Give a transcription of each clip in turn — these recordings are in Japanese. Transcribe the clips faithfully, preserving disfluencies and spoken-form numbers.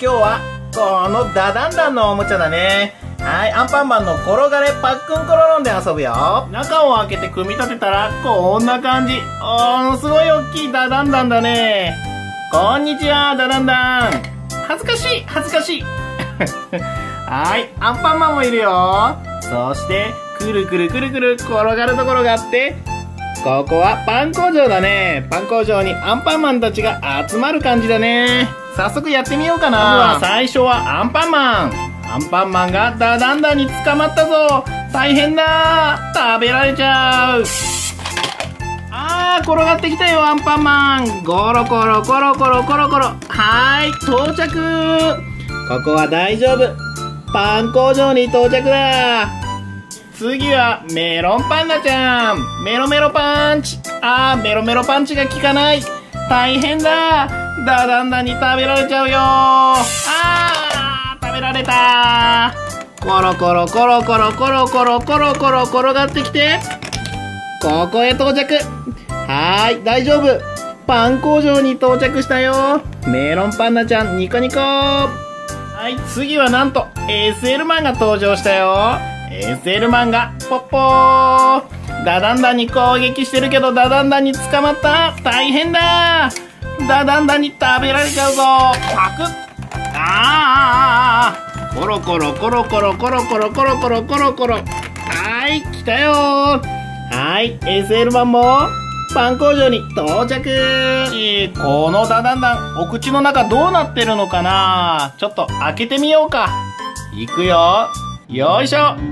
今日はこのダダンダンのおもちゃだね。はい、アンパンマンの転がれパックンコロロンで遊ぶよ。中を開けて組み立てたらこんな感じ。おー、すごい大きいダダンダンだね。こんにちは、ダダンダン。恥ずかしい、恥ずかしい。はい、アンパンマンもいるよ。そして、くるくるくるくる転がるところがあって、ここはパン工場だね。パン工場にアンパンマンたちが集まる感じだね。早速やってみようかな。まずは最初はアンパンマン。アンパンマンがダダンダンに捕まったぞ。大変だ。食べられちゃう。あー、転がってきたよ、アンパンマン。ゴロコロコロコロコロコロ。はーい、到着。ここは大丈夫。パン工場に到着だ。次はメロンパンダちゃん。メロメロパンチ。あー、メロメロパンチが効かない。大変だ。ダダンダンに食べられちゃうよ。あー、食べられた。コロコロコロコロコロコロコロコロ転がってきて、ここへ到着。はーい、大丈夫。パン工場に到着したよ。メロンパンダちゃん、ニコニコ。はい、次はなんと エスエル マンが登場したよ。エスエル マンがポッポー。ダダンダンに攻撃してるけどダダンダンに捕まった。大変だ。ダダンダンに食べられちゃうぞ。パクッ。あー、コロコロコロコロコロコロコロコロコロコロ。はーい、来たよー。はい、エスエル マンもパン工場に到着。えー、このダダンダン、お口の中どうなってるのかな。ちょっと開けてみようか。いくよ。よいしょ。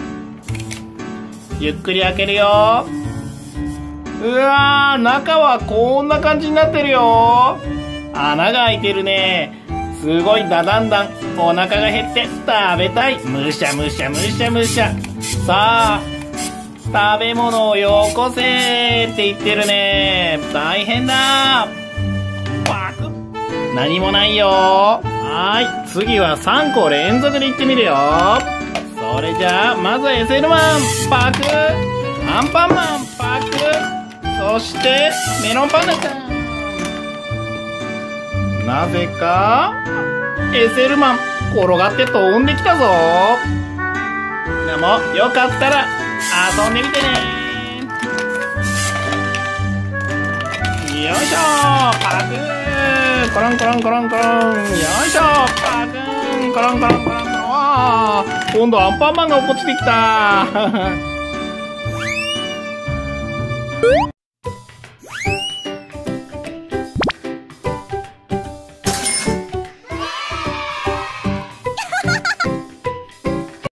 ゆっくり開けるよ。うわー、中はこんな感じになってるよ。穴が開いてるね。すごいダダンダン。お腹が減って食べたい。むしゃむしゃむしゃむしゃ。さあ、食べ物をよこせーって言ってるね。大変だ。パクッ。何もないよ。はーい。次はさんこ連続で行ってみるよ。それじゃあ、まずは エスエル マン。パクッ。アンパンマン。パクッ。そして、メロンパンダちゃん。なぜか、エスエル マン、転がって飛んできたぞ。でも、よかったら、遊んでみてね。よいしょー、パクーン、コロンコロンコロンコロン。よいしょー、パクーン、コロンコロンコロンコロン。わー、今度アンパンマンが落っこちてきた。